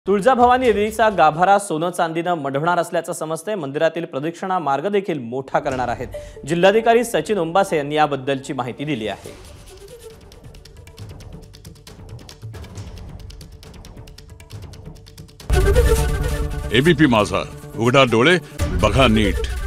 तुळजाभवानी देवीचा गाभारा सोनं चांदीनं मढवणार असल्याचं समजतंय। मंदिरातील प्रदक्षिणा मार्ग देखील मोठा करणार आहेत। जिल्हाधिकारी सचिन ओंबासे यांनी याबद्दलची माहिती दिली आहे। एबीपी माझा, उघडा डोळे बघा नीट।